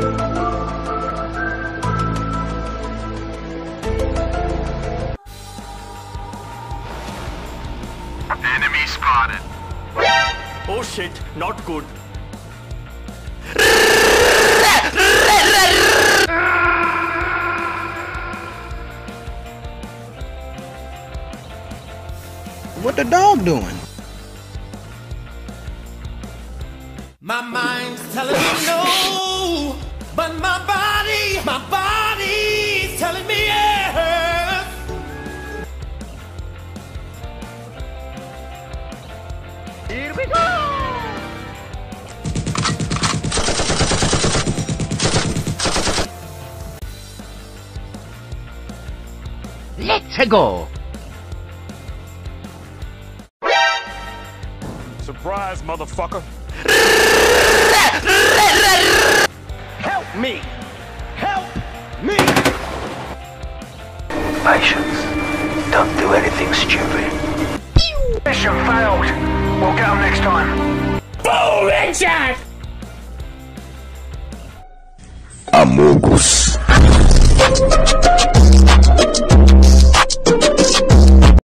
Enemy spotted. Oh shit, not good. What the dog doing? My mind's telling me no, but my body's telling me yes. Here we go! Let's go. Surprise, motherfucker. Help me! Help me! Patience. Don't do anything stupid. Mission failed. We'll get them next time. Boom! Headshot! Amogus.